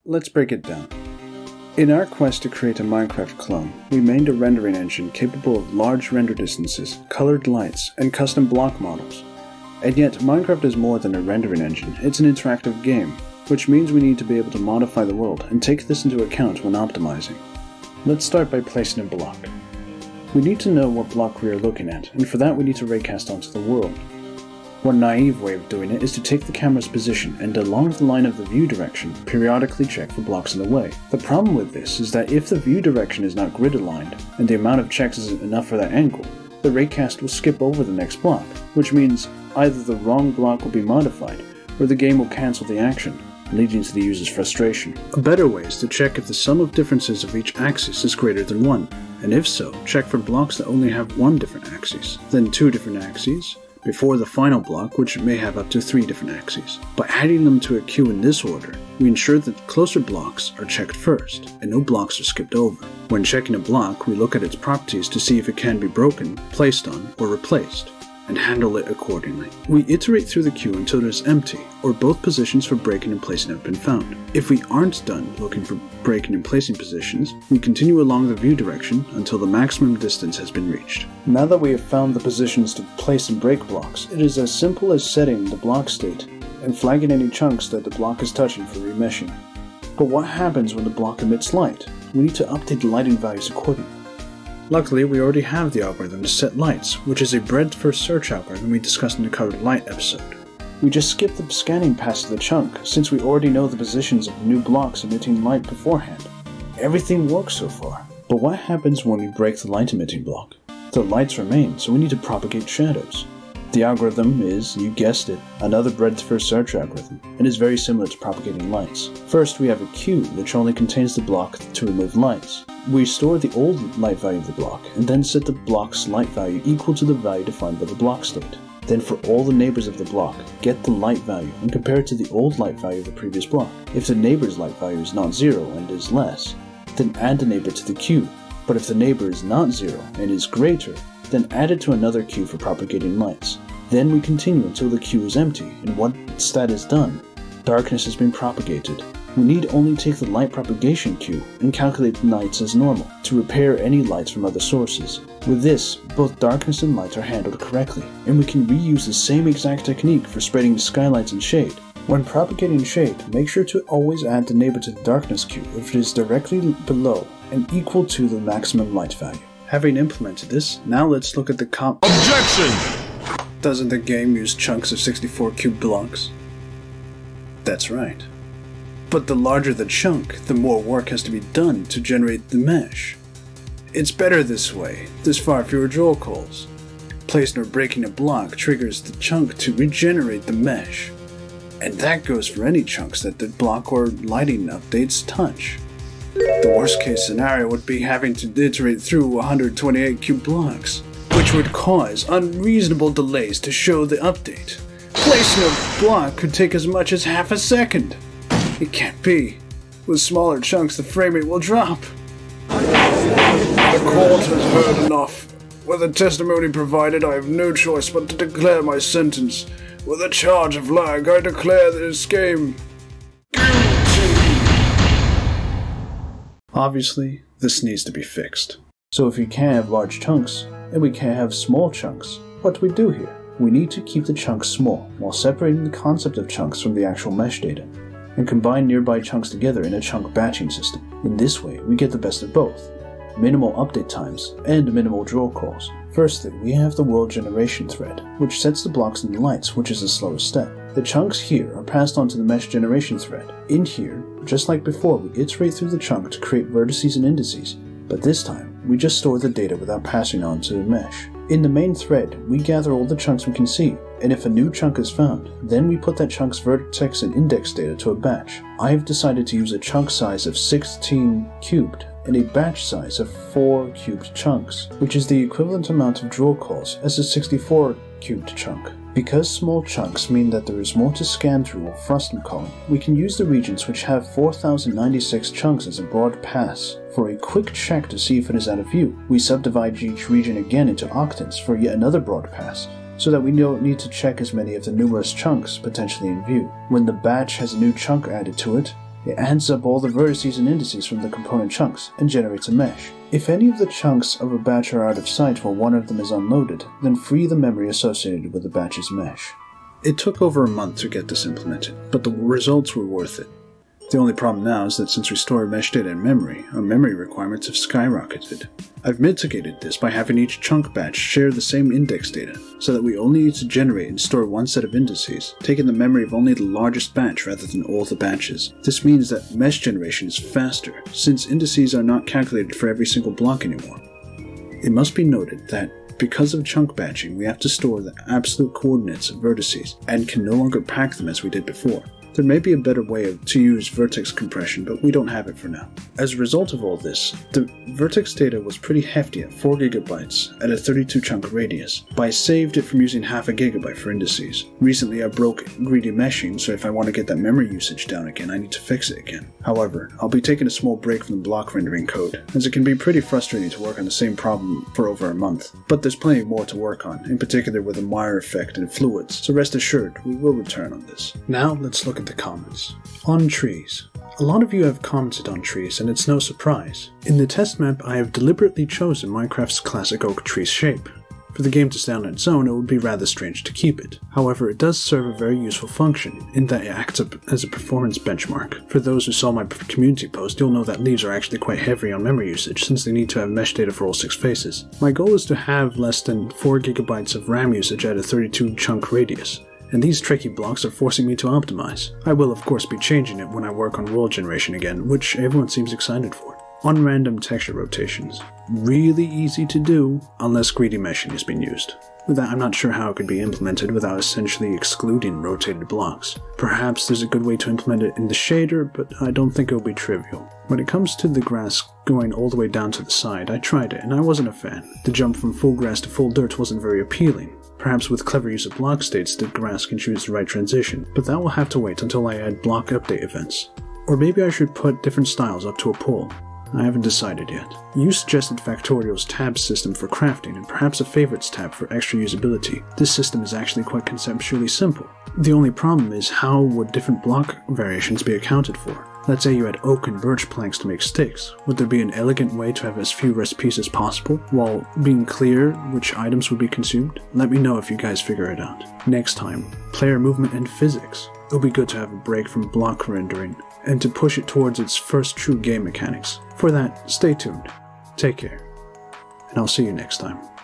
Let's break it down. In our quest to create a Minecraft clone, we made a rendering engine capable of large render distances, colored lights, and custom block models. And yet, Minecraft is more than a rendering engine, it's an interactive game, which means we need to be able to modify the world and take this into account when optimizing. Let's start by placing a block. We need to know what block we are looking at, and for that we need to raycast onto the world. One naive way of doing it is to take the camera's position and along the line of the view direction, periodically check for blocks in the way. The problem with this is that if the view direction is not grid aligned, and the amount of checks isn't enough for that angle, the raycast will skip over the next block, which means either the wrong block will be modified, or the game will cancel the action, leading to the user's frustration. A better way is to check if the sum of differences of each axis is greater than 1, and if so, check for blocks that only have one different axis, then two different axes, before the final block, which may have up to 3 different axes. By adding them to a queue in this order, we ensure that closer blocks are checked first, and no blocks are skipped over. When checking a block, we look at its properties to see if it can be broken, placed on, or replaced, and handle it accordingly. We iterate through the queue until it is empty, or both positions for breaking and placing have been found. If we aren't done looking for breaking and placing positions, we continue along the view direction until the maximum distance has been reached. Now that we have found the positions to place and break blocks, it is as simple as setting the block state and flagging any chunks that the block is touching for remeshing. But what happens when the block emits light? We need to update the lighting values accordingly. Luckily, we already have the algorithm to set lights, which is a breadth-first search algorithm we discussed in the Colored Light episode. We just skip the scanning pass to the chunk, since we already know the positions of the new blocks emitting light beforehand. Everything works so far. But what happens when we break the light emitting block? The lights remain, so we need to propagate shadows. The algorithm is, you guessed it, another breadth-first search algorithm, and is very similar to propagating lights. First, we have a queue, which only contains the block to remove lights. We store the old light value of the block, and then set the block's light value equal to the value defined by the block state. Then for all the neighbors of the block, get the light value and compare it to the old light value of the previous block. If the neighbor's light value is not 0 and is less, then add the neighbor to the queue. But if the neighbor is not 0 and is greater, then add it to another queue for propagating lights. Then we continue until the queue is empty, and once that is done, darkness has been propagated. We need only take the light propagation queue and calculate the lights as normal, to repair any lights from other sources. With this, both darkness and light are handled correctly, and we can reuse the same exact technique for spreading the skylights and shade. When propagating shade, make sure to always add the neighbor to the darkness queue if it is directly below and equal to the maximum light value. Having implemented this, now let's look at the Objection! Doesn't the game use chunks of 64 cube blocks? That's right. But the larger the chunk, the more work has to be done to generate the mesh. It's better this way, there's far fewer draw calls. Placing or breaking a block triggers the chunk to regenerate the mesh. And that goes for any chunks that the block or lighting updates touch. The worst case scenario would be having to iterate through 128 cube blocks, which would cause unreasonable delays to show the update. Placing a block could take as much as half a second. It can't be. With smaller chunks, the frame rate will drop. The court has heard enough. With the testimony provided, I have no choice but to declare my sentence. With a charge of lag, I declare this game guilty. Obviously, this needs to be fixed. So if we can't have large chunks, and we can't have small chunks, what do we do here? We need to keep the chunks small, while separating the concept of chunks from the actual mesh data, and combine nearby chunks together in a chunk batching system. In this way, we get the best of both, minimal update times, and minimal draw calls. Firstly, we have the world generation thread, which sets the blocks and the lights, which is the slowest step. The chunks here are passed on to the mesh generation thread. In here, just like before, we iterate through the chunk to create vertices and indices, but this time, we just store the data without passing on to the mesh. In the main thread, we gather all the chunks we can see, and if a new chunk is found, then we put that chunk's vertex and index data to a batch. I have decided to use a chunk size of 16 cubed and a batch size of 4 cubed chunks, which is the equivalent amount of draw calls as a 64 cubed chunk. Because small chunks mean that there is more to scan through or frustum calling, we can use the regions which have 4096 chunks as a broad pass. For a quick check to see if it is out of view, we subdivide each region again into octants for yet another broad pass, so that we don't need to check as many of the numerous chunks potentially in view. When the batch has a new chunk added to it, It adds up all the vertices and indices from the component chunks and generates a mesh. If any of the chunks of a batch are out of sight while one of them is unloaded, then free the memory associated with the batch's mesh. It took over a month to get this implemented, but the results were worth it. The only problem now is that since we store mesh data in memory, our memory requirements have skyrocketed. I've mitigated this by having each chunk batch share the same index data, so that we only need to generate and store one set of indices, taking the memory of only the largest batch rather than all the batches. This means that mesh generation is faster, since indices are not calculated for every single block anymore. It must be noted that because of chunk batching, we have to store the absolute coordinates of vertices, and can no longer pack them as we did before. There may be a better way to use vertex compression, but we don't have it for now. As a result of all this, the vertex data was pretty hefty at 4 GB at a 32 chunk radius, but I saved it from using half a gigabyte for indices. Recently I broke greedy meshing, so if I want to get that memory usage down again, I need to fix it again. However, I'll be taking a small break from the block rendering code, as it can be pretty frustrating to work on the same problem for over a month. But there's plenty more to work on, in particular with the Meyer effect and fluids, so rest assured, we will return on this. Now let's look at the comments. On trees. A lot of you have commented on trees, and it's no surprise. In the test map, I have deliberately chosen Minecraft's classic oak tree shape. For the game to stay on its own, it would be rather strange to keep it. However, it does serve a very useful function, in that it acts up as a performance benchmark. For those who saw my community post, you'll know that leaves are actually quite heavy on memory usage, since they need to have mesh data for all 6 faces. My goal is to have less than 4 GB of RAM usage at a 32 chunk radius, and these tricky blocks are forcing me to optimize. I will of course be changing it when I work on world generation again, which everyone seems excited for. On random texture rotations. Really easy to do, unless greedy meshing has been used. With that, I'm not sure how it could be implemented without essentially excluding rotated blocks. Perhaps there's a good way to implement it in the shader, but I don't think it will be trivial. When it comes to the grass going all the way down to the side, I tried it and I wasn't a fan. The jump from full grass to full dirt wasn't very appealing. Perhaps with clever use of block states, the grass can choose the right transition, but that will have to wait until I add block update events. Or maybe I should put different styles up to a poll. I haven't decided yet. You suggested Factorio's tab system for crafting, and perhaps a favorites tab for extra usability. This system is actually quite conceptually simple. The only problem is how would different block variations be accounted for? Let's say you had oak and birch planks to make sticks. Would there be an elegant way to have as few recipes as possible, while being clear which items would be consumed? Let me know if you guys figure it out. Next time, player movement and physics. It'll be good to have a break from block rendering, and to push it towards its first true game mechanics. For that, stay tuned, take care, and I'll see you next time.